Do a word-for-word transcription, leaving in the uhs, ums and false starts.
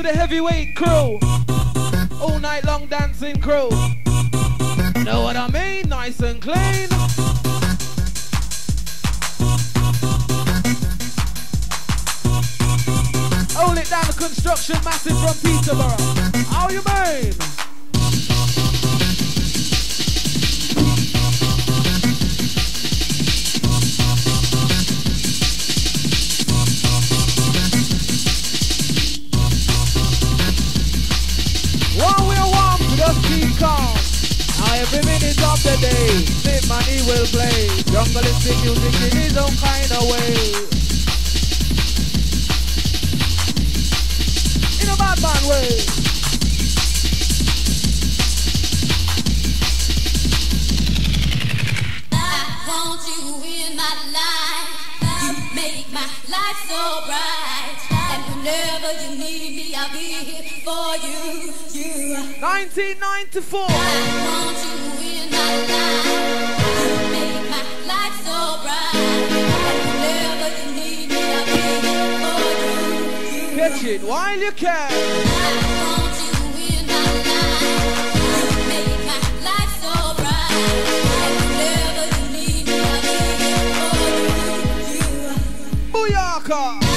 to the heavyweight crew. All night long dancing crew. Know what I mean? Nice and clean. Hold it down, the construction massive from Peterborough. How you mean? While we're warm, just keep calm. Now every minute of the day, Snip Money will play. Jungle is the music in his own kind of way. In a bad man way. I want you in my life. You make my life so bright. And whenever you need me, I'll be here for you. You. nineteen ninety-four. I want you in my life. You make my life so bright. And whenever you need me, I'll be here for you. You. Catch it while you can. I want you in my life. You make my life so bright. And whenever you need me, I'll be here for you. You. Booyaka!